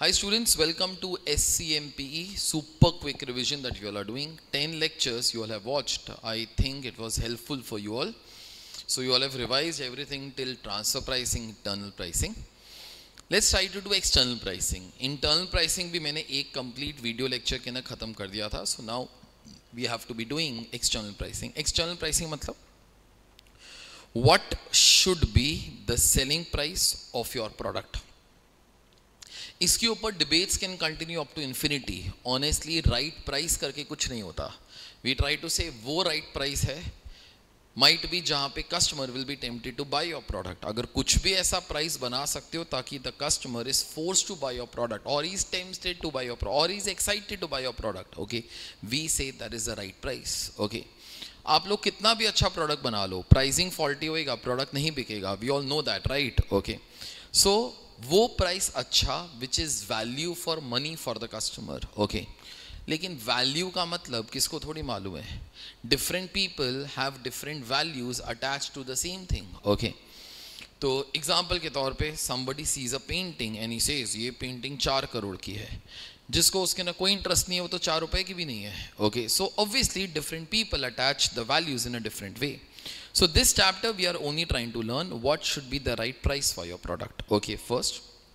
Hi students, welcome to SCMPE, super quick revision that you all are doing. 10 lectures you all have watched. I think it was helpful for you all. So you all have revised everything till transfer pricing, internal pricing. Let's try to do external pricing. Internal pricing भी मैंने एक complete video lecture के ना ख़त्म कर दिया था. So now we have to be doing external pricing. External pricing मतलब what should be the selling price of your product? इसके ऊपर debates can continue up to infinity. Honestly right price करके कुछ नहीं होता. वी ट्राई टू से वो right price है might be जहाँ पे customer will be tempted to buy your product. अगर कुछ भी ऐसा प्राइस बना सकते हो ताकि the customer is forced to buy your product और is tempted to buy your product और is excited to buy your product, okay, we से that is the right price. Okay, आप लोग कितना भी अच्छा प्रोडक्ट बना लो, प्राइसिंग फॉल्टी होएगा, प्रोडक्ट नहीं बिकेगा. We all know that, right? Okay, so वो प्राइस अच्छा which is value for money for the customer. Okay, लेकिन वैल्यू का मतलब किसको थोड़ी मालूम है. Different people have different values attach to the same thing. Okay, तो एग्जाम्पल के तौर पे somebody sees a painting and he says ये पेंटिंग 4 करोड़ की है. जिसको उसके ना कोई इंटरेस्ट नहीं है वो तो 4 रुपए की भी नहीं है. Okay, so obviously different people attach the values in a different way. So this chapter we are only trying to learn what should be the right price for your product. Okay, first,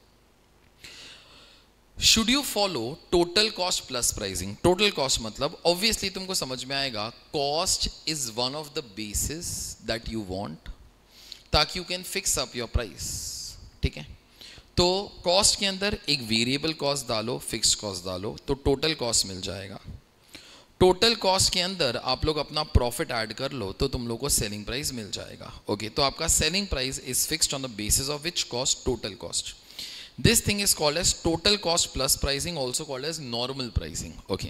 should you follow total cost plus pricing? Total cost मतलब obviously तुमको समझ में आएगा, cost is one of the bases that you want ताकि you can fix up your price. ठीक है, तो cost के अंदर एक variable cost डालो, fixed cost डालो, तो total cost मिल जाएगा. टोटल कॉस्ट के अंदर आप लोग अपना प्रॉफिट ऐड कर लो तो तुम लोग को सेलिंग प्राइस मिल जाएगा. ओके, तो आपका selling price is fixed on the basis of which cost? Total cost. This thing is called as total cost plus pricing, also called as normal pricing. Okay,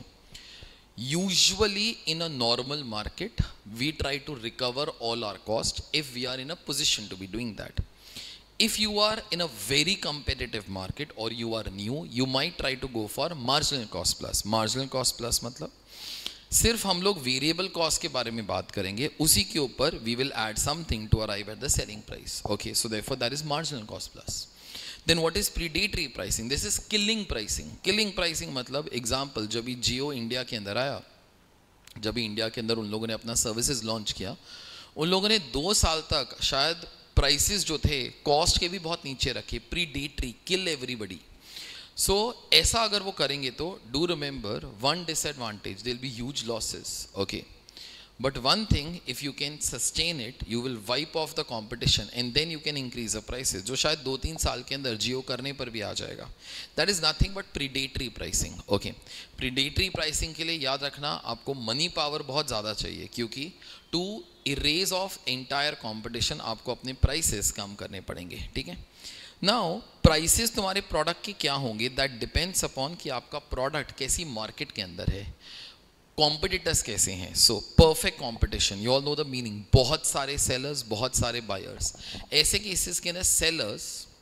usually in a normal market we try to recover all our cost if we are in a position to be doing that. If you are in a very competitive market or you are new, you might try to go for marginal cost plus. Marginal cost plus मतलब सिर्फ हम लोग variable cost के बारे में बात करेंगे, उसी के ऊपर we will add something to arrive at the selling price. Okay, so therefore that is marginal cost plus. Then what is predatory pricing? This is killing pricing. Killing pricing मतलब example, जब भी जियो इंडिया के अंदर आया, जब भी India के अंदर उन लोगों ने अपना सर्विसेज लॉन्च किया, उन लोगों ने 2 साल तक शायद प्राइसेस जो थे कॉस्ट के भी बहुत नीचे रखे. प्रीडेटरी, किल एवरीबडी. सो ऐसा अगर वो करेंगे तो do remember one disadvantage, there will be huge losses. Okay, but one thing, if you can sustain it you will wipe off the competition and then you can increase the prices, जो शायद 2-3 साल के अंदर जियो करने पर भी आ जाएगा. That is nothing but predatory pricing. Okay, predatory pricing के लिए याद रखना आपको मनी पावर बहुत ज़्यादा चाहिए, क्योंकि to erase off entire competition आपको अपने प्राइसेस कम करने पड़ेंगे. ठीक है, नाउ प्राइसेस तुम्हारे प्रोडक्ट के क्या होंगे, दैट डिपेंड्स अपॉन कि आपका प्रोडक्ट कैसी मार्केट के अंदर है, कॉम्पिटिटर्स कैसे हैं. So perfect competition, you all know the meaning. बहुत सारे सेलर्स, बहुत सारे बायर्स. ऐसे केसेस के अंदर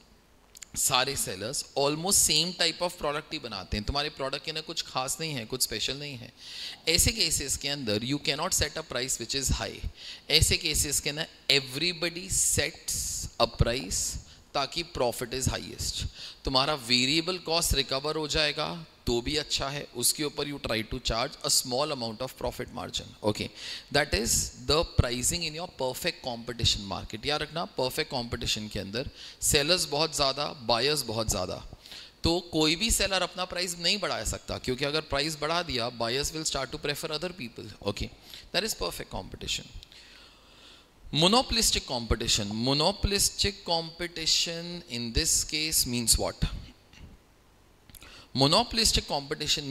सारे sellers almost same type of product ही बनाते हैं. तुम्हारे प्रोडक्ट के अंदर कुछ खास नहीं है, कुछ स्पेशल नहीं है. ऐसे केसेस के अंदर you can not set a price which is high. ऐसे केसेस के अंदर एवरीबडी सेट्स अ प्राइस ताकि प्रॉफिट इज हाईएस्ट. तुम्हारा वेरिएबल कॉस्ट रिकवर हो जाएगा तो भी अच्छा है, उसके ऊपर you try to charge a small amount of profit margin. Okay, that is the pricing in your perfect competition market. याद रखना, परफेक्ट कॉम्पिटिशन के अंदर सेलर्स बहुत ज़्यादा, बायर्स बहुत ज़्यादा, तो कोई भी सेलर अपना प्राइस नहीं बढ़ा सकता, क्योंकि अगर प्राइस बढ़ा दिया buyers will start to prefer other people. Okay, that is perfect competition. Monopolistic competition. Monopolistic competition in this case means what? Monopolistic competition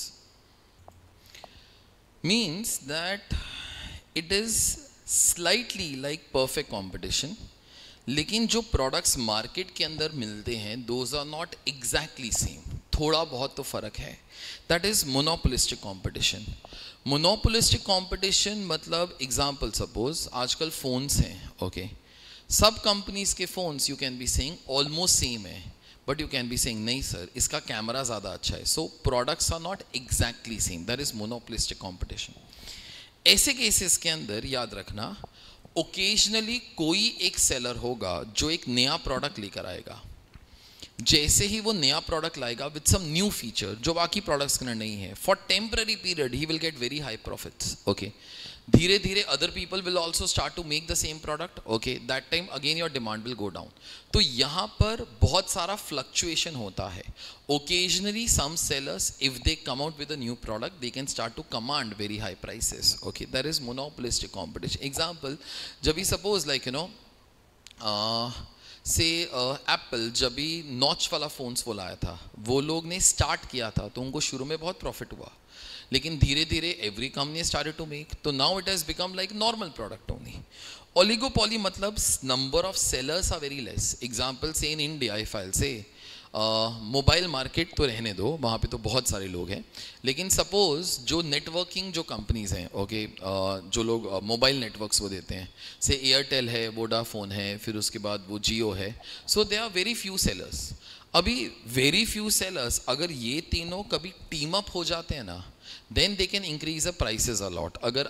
means that it is slightly like perfect competition, लेकिन जो products market के अंदर मिलते हैं those are not exactly same, थोड़ा बहुत तो फर्क है. That is monopolistic competition. Monopolistic competition मतलब एग्जाम्पल, सपोज आजकल फ़ोन्स हैं. ओके, सब कंपनीज के phones you can be saying almost same है, but you can be saying नहीं सर इसका कैमरा ज़्यादा अच्छा है. So products are not exactly same. That is monopolistic competition. ऐसे केसेस के अंदर याद रखना, ओकेजनली कोई एक सेलर होगा जो एक नया प्रोडक्ट लेकर आएगा. जैसे ही वो नया प्रोडक्ट लाएगा विद सम न्यू फीचर जो बाकी प्रोडक्ट्स के अंदर नहीं है, फॉर टेम्पररी पीरियड ही will get very high profits, okay. धीरे धीरे other people will also start to make the same product, okay. That time again your demand will go down. तो यहाँ पर बहुत सारा फ्लक्चुएशन होता है. Occasionally some sellers if they come out with a new product they can start to command very high prices, okay. That is monopolistic competition. Example, जब भी suppose like you know say Apple जब भी notch वाला phones वो लाया था, वो लोग ने स्टार्ट किया था तो उनको शुरू में बहुत प्रॉफिट हुआ, लेकिन धीरे धीरे every company started to make, तो now it has become like normal product only. Oligopoly मतलब number of sellers are very less. Example say in India if I will say mobile market तो रहने दो, वहाँ पे तो बहुत सारे लोग हैं, लेकिन सपोज़ जो नेटवर्किंग जो कंपनीज़ हैं, ओके, जो लोग मोबाइल नेटवर्क्स वो देते हैं, से एयरटेल है, वोडाफोन है, फिर उसके बाद वो जियो है, so they are very few sellers. अभी वेरी फ्यू सेलर्स, अगर ये तीनों कभी टीम अप हो जाते हैं ना, then they can increase the prices a lot. अगर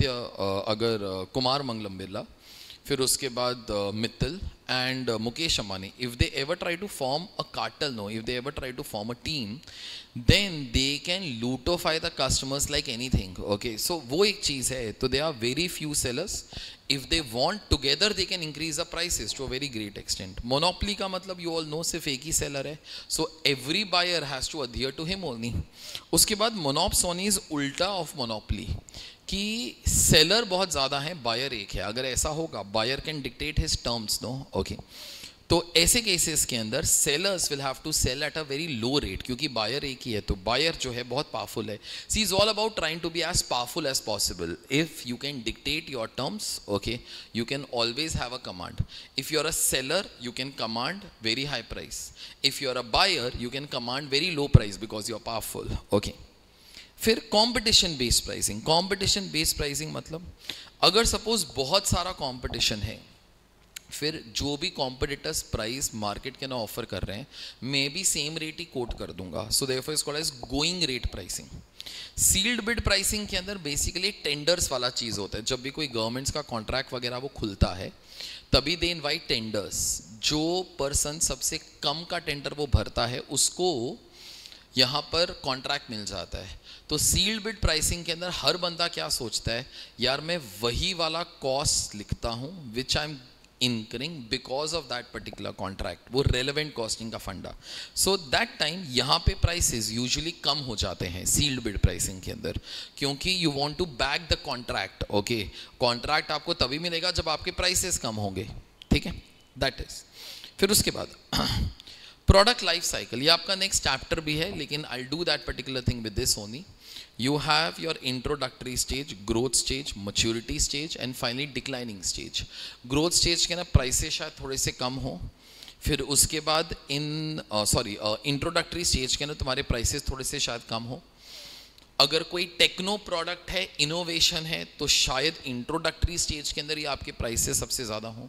अगर कुमार मंगलम बिरला, फिर उसके बाद Mittal and Mukesh Ambani, if they ever try to form a cartel, no, if they ever try to form a team, then they can luteify the customers like anything, okay. So वो एक चीज़ है. तो there are very few sellers. If they want together, they can increase the prices to a very great extent. Monopoly का मतलब you all know सिर्फ एक ही seller है, so every buyer has to adhere to him only. उसके बाद monopsony is उल्टा of monopoly, कि seller बहुत ज़्यादा है, बायर एक है. अगर ऐसा होगा, buyer can dictate his terms, no, okay. तो ऐसे केसेस के अंदर sellers will have to sell at a very low rate, क्योंकि बायर एक ही है. तो बायर जो है बहुत पावरफुल है. See is all about trying to be as powerful as possible. If you can dictate your terms, okay, you can always have a command. If you are a seller you can command very high price. If you are a buyer you can command very low price because you are powerful, okay. फिर competition based pricing. Competition based pricing मतलब अगर suppose बहुत सारा competition है, फिर जो भी competitors price market के ना ऑफर कर रहे हैं, मैं भी सेम रेट ही कोट कर दूंगा. So therefore it's called as going rate pricing. Sealed bid pricing के अंदर बेसिकली टेंडर्स वाला चीज़ होता है. जब भी कोई गवर्नमेंट्स का कॉन्ट्रैक्ट वगैरह वो खुलता है, तभी दे इनवाइट टेंडर्स. जो पर्सन सबसे कम का टेंडर वो भरता है, उसको यहाँ पर कॉन्ट्रैक्ट मिल जाता है. तो सील्ड बिड प्राइसिंग के अंदर हर बंदा क्या सोचता है, यार मैं वही वाला कॉस्ट लिखता हूँ which I am incurring because of that particular contract, वो relevant costing का फंडा. So that time यहाँ पे prices usually कम हो जाते हैं sealed bid pricing के अंदर, क्योंकि you want to back the contract, okay. contract आपको तभी मिलेगा जब आपके prices कम होंगे, ठीक है. that is. फिर उसके बाद प्रोडक्ट लाइफ साइकिल, ये आपका नेक्स्ट चैप्टर भी है, लेकिन I do that particular thing with this only. You have your introductory stage, growth stage, maturity stage and finally declining stage. Growth stage के ना prices शायद थोड़े से कम हो, फिर उसके बाद introductory stage के ना तुम्हारे prices थोड़े से शायद कम हो. अगर कोई टेक्नो प्रोडक्ट है, इनोवेशन है, तो शायद इंट्रोडक्टरी स्टेज के अंदर ही आपके प्राइसेस सबसे ज़्यादा हों.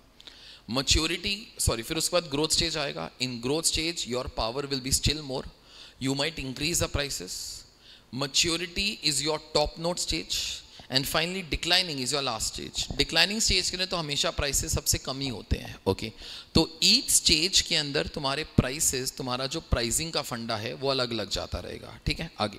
फिर उसके बाद ग्रोथ स्टेज आएगा. In growth stage your power will be still more, you might increase the prices. Maturity is your top note stage and finally declining is your last stage. Declining stage के लिए तो हमेशा prices सबसे कम ही होते हैं, okay. तो each stage के अंदर तुम्हारे prices, तुम्हारा जो pricing का फंडा है वो अलग अलग जाता रहेगा, ठीक है. आगे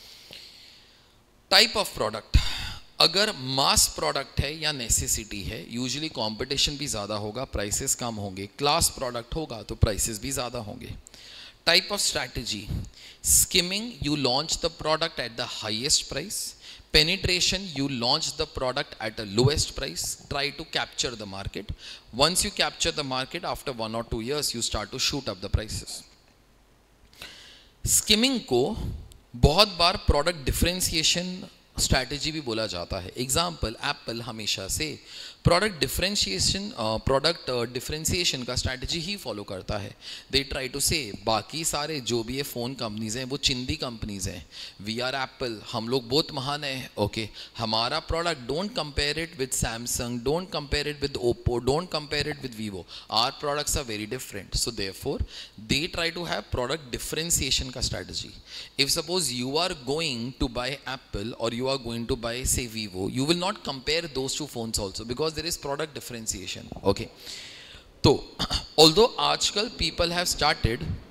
type of product, अगर मास प्रोडक्ट है या नेसेसिटी है, यूजुअली कंपटीशन भी ज़्यादा होगा, प्राइसेस कम होंगे. क्लास प्रोडक्ट होगा तो प्राइसेस भी ज़्यादा होंगे. Type of strategy, skimming, you launch the product at the highest price. Penetration, you launch the product at a lowest price, try to capture the market. Once you capture the market, after 1 or 2 years you start to shoot up the prices. Skimming को बहुत बार product differentiation strategy भी बोला जाता है. Example, Apple हमेशा से product differentiation का strategy ही फॉलो करता है. दे ट्राई टू से बाकी सारे जो भी ये फ़ोन कंपनीज़ हैं वो चिंदी कंपनीज़ हैं, वी आर एप्पल, हम लोग बहुत महान हैं, ओके. हमारा product don't compare it with Samsung, don't compare it with Oppo, don't compare it with Vivo, our products are very different. So therefore they try to have product differentiation का strategy. If suppose you are going to buy Apple और you are going to buy say Vivo, you will not compare those two phones also because there is product differentiation, okay. तो although आजकल people have started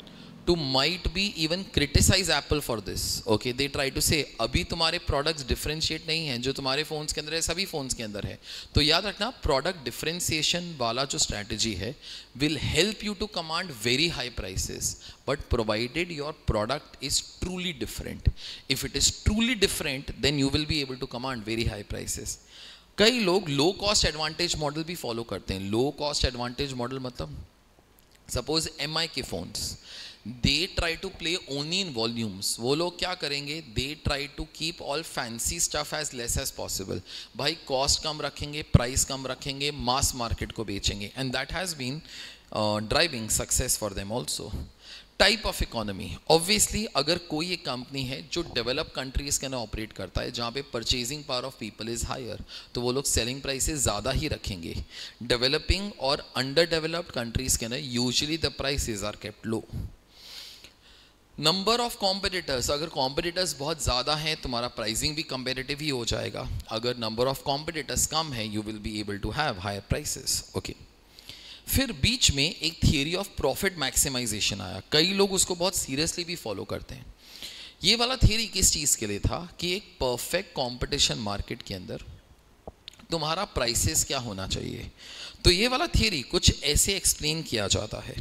to might be even criticize Apple for this. Okay, they try to say अभी तुम्हारे products differentiate नहीं हैं, जो तुम्हारे phones के अंदर है सभी phones के अंदर है. तो याद रखना product differentiation वाला जो strategy है will help you to command very high prices, but provided your product is truly different. If it is truly different, then you will be able to command very high prices. कई लोग low cost advantage model भी follow करते हैं. Low cost advantage model मतलब suppose MI के phones, they try to play only in volumes. वो लोग क्या करेंगे, they try to keep all fancy stuff as less as possible. भाई कॉस्ट कम रखेंगे, प्राइस कम रखेंगे, मास मार्केट को बेचेंगे, and that has been driving success for them also. Type of economy, obviously अगर कोई एक कंपनी है जो डेवलप कंट्रीज के अंदर ऑपरेट करता है, जहाँ पे purchasing power of people is higher, तो वो लोग सेलिंग प्राइसेस ज़्यादा ही रखेंगे. डेवलपिंग और अंडर डेवलप्ड कंट्रीज के अंदर usually the prices are kept low. Number of competitors, अगर कॉम्पिटिटर्स बहुत ज़्यादा हैं तुम्हारा प्राइसिंग भी कंपेरेटिव ही हो जाएगा. अगर नंबर ऑफ कॉम्पिटिटर्स कम है, you will be able to have higher prices. Okay, फिर बीच में एक थियरी ऑफ प्रॉफिट मैक्सिमाइजेशन आया. कई लोग उसको बहुत सीरियसली भी फॉलो करते हैं. ये वाला थियरी किस चीज़ के लिए था कि एक परफेक्ट कंपटीशन मार्केट के अंदर तुम्हारा प्राइसेस क्या होना चाहिए. तो ये वाला थियरी कुछ ऐसे एक्सप्लेन किया जाता है.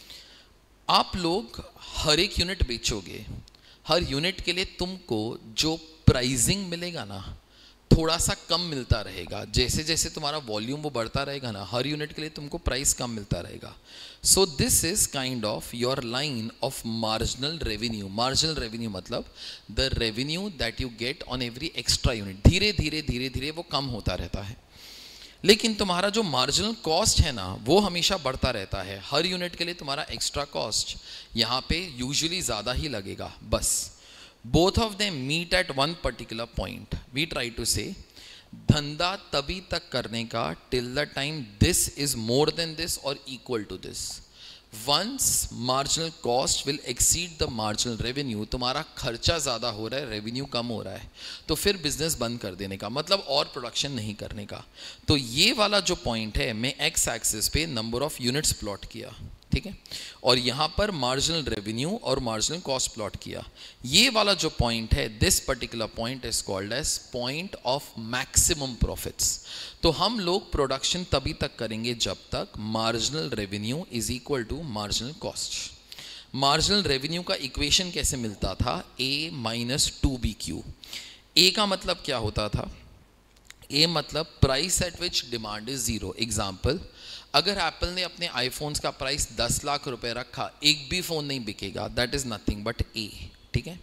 आप लोग हर एक यूनिट बेचोगे, हर यूनिट के लिए तुमको जो प्राइसिंग मिलेगा ना थोड़ा सा कम मिलता रहेगा. जैसे जैसे तुम्हारा वॉल्यूम वो बढ़ता रहेगा ना, हर यूनिट के लिए तुमको प्राइस कम मिलता रहेगा. So this is kind of your line of marginal revenue. Marginal revenue मतलब the revenue that you get on every extra unit. धीरे धीरे धीरे धीरे वो कम होता रहता है, लेकिन तुम्हारा जो मार्जिनल कॉस्ट है ना वो हमेशा बढ़ता रहता है. हर यूनिट के लिए तुम्हारा एक्स्ट्रा कॉस्ट यहाँ पे यूजुअली ज़्यादा ही लगेगा. बस both of them meet at one particular point. We try to say धंधा तभी तक करने का till the time this is more than this or equal to this. Once marginal cost will exceed the marginal revenue, तुम्हारा खर्चा ज़्यादा हो रहा है, रेवेन्यू कम हो रहा है, तो फिर बिजनेस बंद कर देने का मतलब और प्रोडक्शन नहीं करने का. तो ये वाला जो पॉइंट है, मैं एक्स एक्सिस पे नंबर ऑफ यूनिट्स प्लॉट किया, ठीक है, और यहाँ पर मार्जिनल रेवेन्यू और मार्जिनल कॉस्ट प्लॉट किया. ये वाला जो पॉइंट है, this particular point is called as point of maximum profits. तो हम लोग प्रोडक्शन तभी तक करेंगे जब तक marginal revenue is equal to marginal cost. Marginal revenue का इक्वेशन कैसे मिलता था, A माइनस 2BQ. ए का मतलब क्या होता था, ए मतलब price at which demand is zero. Example, अगर एप्पल ने अपने आईफोन्स का प्राइस 10 लाख रुपए रखा, एक भी फोन नहीं बिकेगा, that is nothing but A. ठीक है.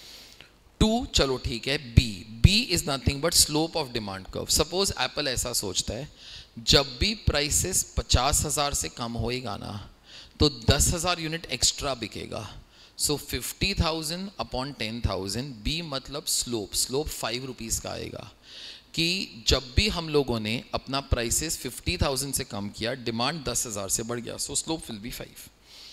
2, चलो ठीक है. B is nothing but slope of demand curve. Suppose Apple ऐसा सोचता है, जब भी प्राइसेस 50,000 से कम होएगा ना तो 10,000 यूनिट एक्स्ट्रा बिकेगा. So 50,000 upon 10,000. बी मतलब स्लोप 5 रुपीज़ का आएगा कि जब भी हम लोगों ने अपना प्राइसेस 50,000 से कम किया, डिमांड 10,000 से बढ़ गया, सो स्लोप विल बी 5.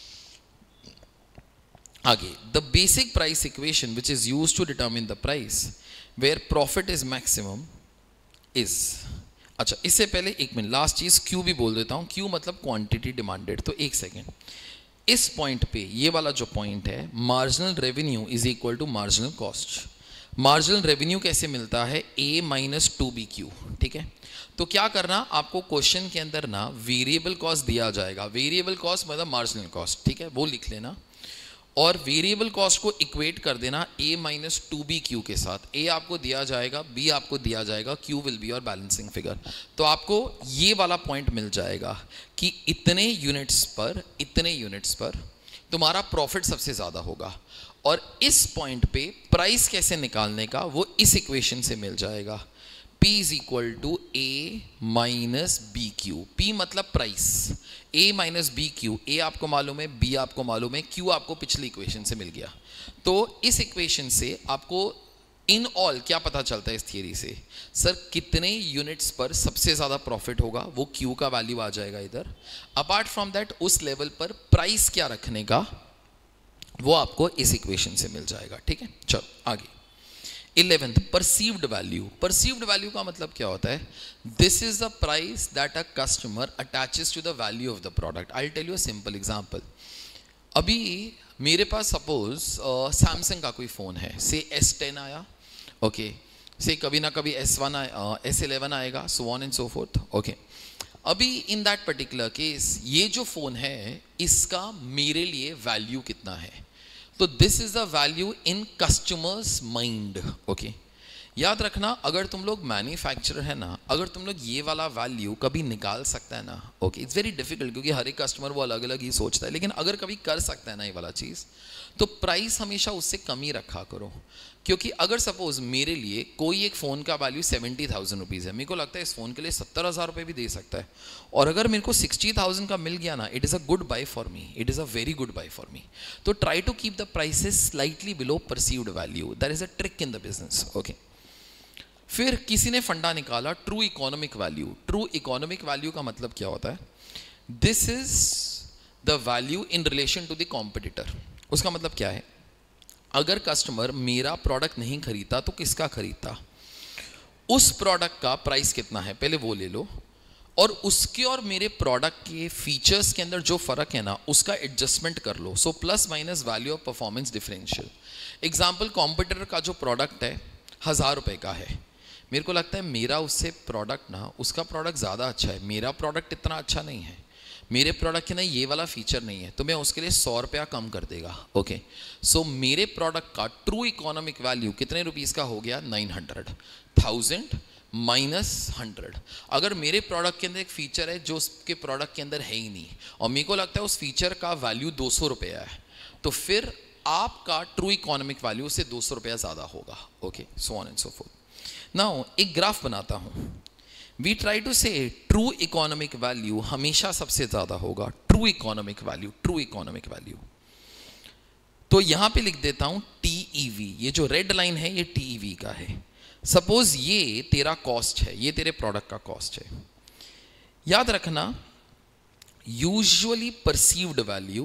आगे, the basic price equation which is used to determine the price where profit is maximum is. अच्छा, इससे पहले एक मिनट, लास्ट चीज क्यू भी बोल देता हूं. क्यू मतलब क्वांटिटी डिमांडेड. तो एक सेकेंड, इस पॉइंट पे ये वाला जो पॉइंट है, marginal revenue is equal to marginal cost. Marginal revenue कैसे मिलता है, A माइनस 2BQ. ठीक है. तो क्या करना, आपको क्वेश्चन के अंदर ना वेरिएबल कॉस्ट दिया जाएगा. वेरिएबल कॉस्ट मतलब मार्जिनल कॉस्ट, ठीक है, वो लिख लेना, और वेरिएबल कॉस्ट को इक्वेट कर देना A माइनस 2BQ के साथ. A आपको दिया जाएगा, B आपको दिया जाएगा, Q will be your balancing figure. तो आपको ये वाला पॉइंट मिल जाएगा कि इतने यूनिट्स पर तुम्हारा प्रॉफिट सबसे ज़्यादा होगा. और इस पॉइंट पे प्राइस कैसे निकालने का, वो इस इक्वेशन से मिल जाएगा. P is equal to A minus BQ. P मतलब price, A minus BQ. A आपको मालूम है, B आपको मालूम है, Q आपको पिछली इक्वेशन से मिल गया. तो इस इक्वेशन से आपको इन ऑल क्या पता चलता है इस थियरी से, सर कितने यूनिट्स पर सबसे ज़्यादा प्रॉफिट होगा, वो Q का वैल्यू आ जाएगा इधर. अपार्ट फ्रॉम दैट उस लेवल पर प्राइस क्या रखने का, वो आपको इस इक्वेशन से मिल जाएगा. ठीक है. चलो आगे. 11th, perceived value. Perceived value का मतलब क्या होता है, this is the price that a customer attaches to the value of the product. I tell you a simple example. अभी मेरे पास सपोज सैमसंग का कोई फ़ोन है, से S10 आया, ओके, से कभी ना कभी S1 आया, S11 आएगा, so on and so forth, okay. अभी इन दैट पर्टिकुलर केस ये जो फ़ोन है इसका मेरे लिए वैल्यू कितना है, तो this is the value in customers mind, okay. याद रखना, अगर तुम लोग मैन्युफैक्चरर है ना, अगर तुम लोग ये वाला वैल्यू कभी निकाल सकता है ना, ओके, इट्स वेरी डिफिकल्ट क्योंकि हर एक कस्टमर वो अलग अलग ही सोचता है, लेकिन अगर कभी कर सकता है ना ये वाला चीज़, तो प्राइस हमेशा उससे कम ही रखा करो। क्योंकि अगर सपोज मेरे लिए कोई एक फ़ोन का वैल्यू 70,000 रुपीज़ है, मेरे को लगता है इस फ़ोन के लिए 70,000 रुपये भी दे सकता है, और अगर मेरे को 60,000 का मिल गया ना, it is a good buy for me, it is a very good buy for me. तो try to keep the prices slightly below perceived value, that is a trick in the business, okay. फिर किसी ने फंडा निकाला true economic value. True economic value का मतलब क्या होता है? This is the value in relation to the competitor. उसका मतलब क्या है? अगर कस्टमर मेरा प्रोडक्ट नहीं खरीदता तो किसका खरीदता, उस प्रोडक्ट का प्राइस कितना है पहले वो ले लो, और उसके और मेरे प्रोडक्ट के फीचर्स के अंदर जो फर्क है ना उसका एडजस्टमेंट कर लो। So plus minus value of performance differential. Example, competitor का जो प्रोडक्ट है 1000 रुपये का है, मेरे को लगता है मेरा उससे प्रोडक्ट ना, उसका प्रोडक्ट ज़्यादा अच्छा है, मेरा प्रोडक्ट इतना अच्छा नहीं है, मेरे प्रोडक्ट के ना ये वाला फीचर नहीं है, तो मैं उसके लिए 100 रुपया कम कर देगा, ओके। सो मेरे प्रोडक्ट का ट्रू इकोनॉमिक वैल्यू कितने रुपीज़ का हो गया? 900, 1000 माइनस 100। अगर मेरे प्रोडक्ट के अंदर एक फीचर है जो उसके प्रोडक्ट के अंदर है ही नहीं, और मेरे को लगता है उस फीचर का वैल्यू 200 रुपया है, तो फिर आपका ट्रू इकोनॉमिक वैल्यू से 200 रुपया ज़्यादा होगा, okay, so on and so forth. Now एक ग्राफ बनाता हूं। We try to say true economic value हमेशा सबसे ज्यादा होगा, true economic value, true economic value. तो यहां पे लिख देता हूं TEV, ये जो रेड लाइन है ये TEV का है। सपोज ये तेरा कॉस्ट है, ये तेरे प्रोडक्ट का कॉस्ट है। याद रखना, usually perceived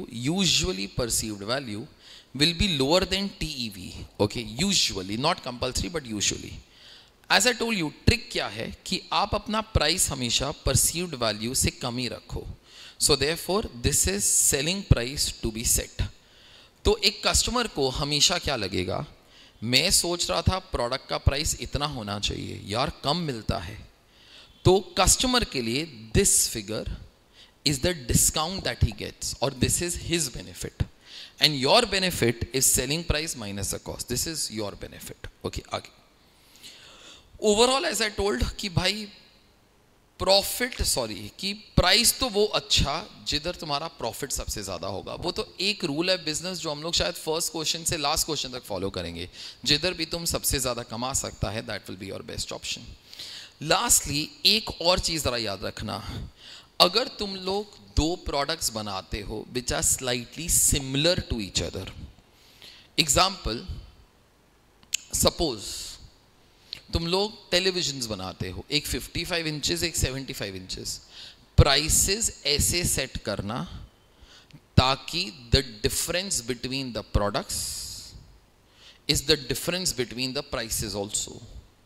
value will be lower than TEV, okay, usually, not compulsory but usually. As I told you, trick क्या है कि आप अपना प्राइस हमेशा परसीव्ड वैल्यू से कम ही रखो। So therefore this is selling price to be set. तो एक कस्टमर को हमेशा क्या लगेगा, मैं सोच रहा था प्रोडक्ट का प्राइस इतना होना चाहिए, यार कम मिलता है, तो कस्टमर के लिए this figure is the discount that he gets, और this is his benefit, and your benefit is selling price minus the cost, this is your benefit, okay. आगे ओवरऑल एज आई टोल्ड कि भाई profit, कि price तो वो अच्छा जिधर तुम्हारा प्रॉफिट सबसे ज़्यादा होगा। वो तो एक रूल है बिजनेस जो हम लोग शायद फर्स्ट क्वेश्चन से लास्ट क्वेश्चन तक फॉलो करेंगे, जिधर भी तुम सबसे ज़्यादा कमा सकता है that will be your best option. Lastly एक और चीज़ ज़रा याद रखना, अगर तुम लोग दो प्रोडक्ट्स बनाते हो which are slightly similar to each other, example suppose तुम लोग टेलीविजन्स बनाते हो, एक 55 इंचेस एक 75 इंचेस, प्राइसेस ऐसे सेट करना ताकि the difference between the products is the difference between the prices also,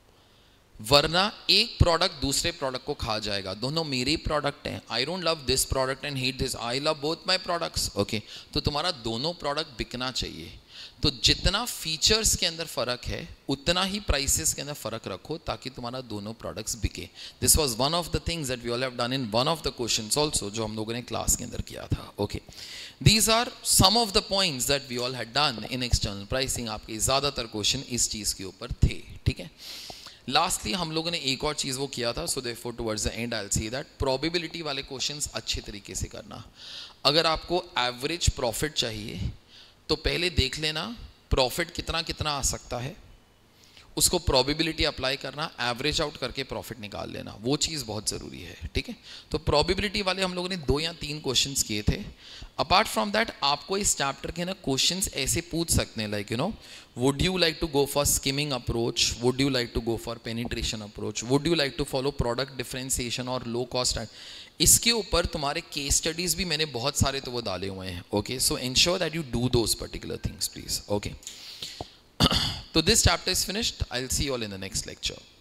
वरना एक प्रोडक्ट दूसरे प्रोडक्ट को खा जाएगा। दोनों मेरे ही प्रोडक्ट हैं, I don't love this product and hate this, I love both my products, okay. तो तुम्हारा दोनों प्रोडक्ट बिकना चाहिए, तो जितना फीचर्स के अंदर फर्क है उतना ही प्राइसेस के अंदर फर्क रखो ताकि तुम्हारा दोनों प्रोडक्ट्स बिके। This was one of the things that we all have done in one of the questions also, जो हम लोगों ने क्लास के अंदर किया था, okay. These are some of the points that we all had done in external pricing. आपके ज़्यादातर क्वेश्चन इस चीज़ के ऊपर थे, ठीक है। लास्टली हम लोगों ने एक और चीज़ वो किया था, so therefore towards the end I will see that probability वाले क्वेश्चंस अच्छे तरीके से करना। अगर आपको एवरेज प्रॉफिट चाहिए तो पहले देख लेना प्रॉफिट कितना कितना आ सकता है, उसको प्रोबेबिलिटी अप्लाई करना, एवरेज आउट करके प्रॉफिट निकाल लेना, वो चीज़ बहुत ज़रूरी है, ठीक है। तो प्रोबेबिलिटी वाले हम लोगों ने 2 या 3 क्वेश्चंस किए थे। अपार्ट फ्रॉम दैट आपको इस चैप्टर के ना क्वेश्चंस ऐसे पूछ सकते हैं, like you know, would you like to go for skimming approach, would you like to go for penetration approach, would you like to follow product differentiation और low cost. इसके ऊपर तुम्हारे केस स्टडीज भी मैंने बहुत सारे तो वो डाले हुए हैं, okay. So ensure that you do those particular things please, okay. So this chapter is finished. I'll see you all in the next lecture.